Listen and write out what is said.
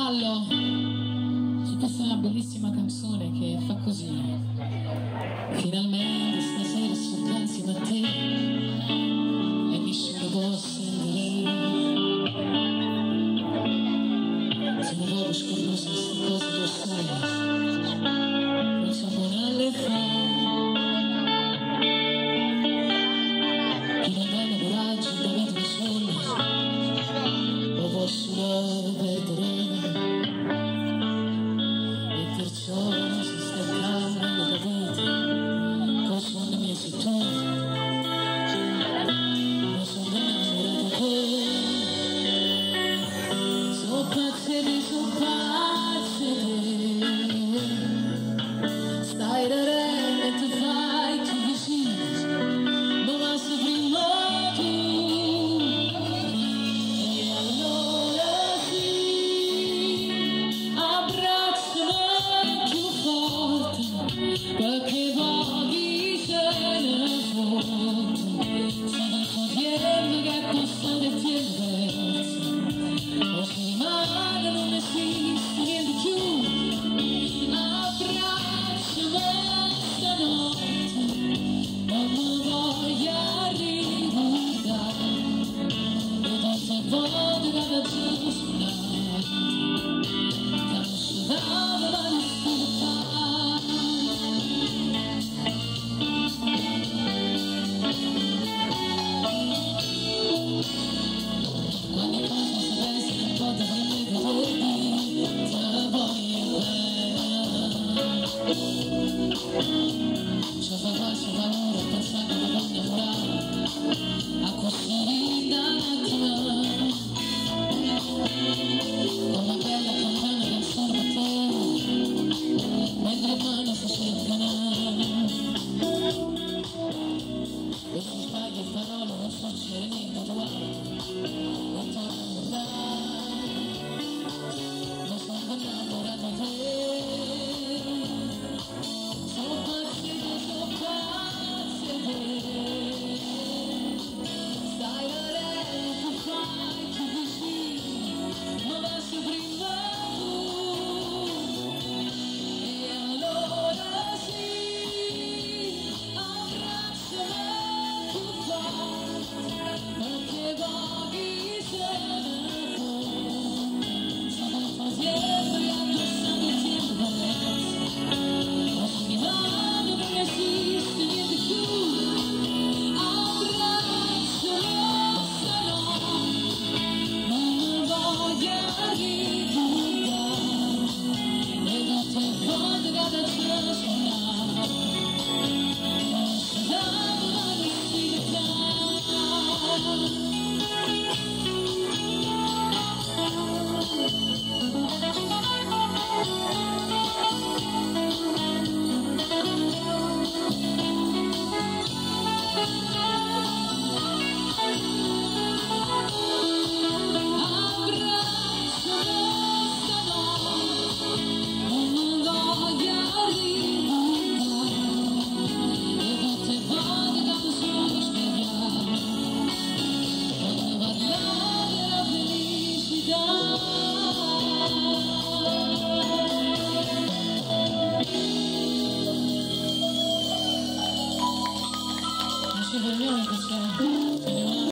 ballo su questa è una bellissima canzone che fa così. Finalmente stasera sto insieme a te e nessuno può sentire. Sono proprio scurioso queste cose, lo sai, non so buone fare. Chi non tiene coraggio deve da solo, lo posso perdere. E perciò si sta calmando, capite? Cosa sono le mie situazioni? Non sono innamorato da te. Sono pazze di stai da re e ti fai tu vicino, ma basta prima tu. E allora sì, abbracciami più forte, perché pochi se ne fotte. Sono il tuo tempo che posso dirti perso, o se rimane non esiste niente più. Voglio da giusto,